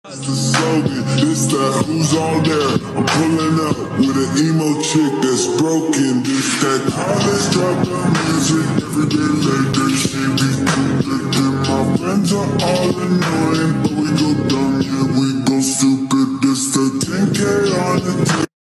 The slogan, this that who's all there. I'm pulling up with an emo chick that's broken. This that college drop the music every day like they see me. My friends are all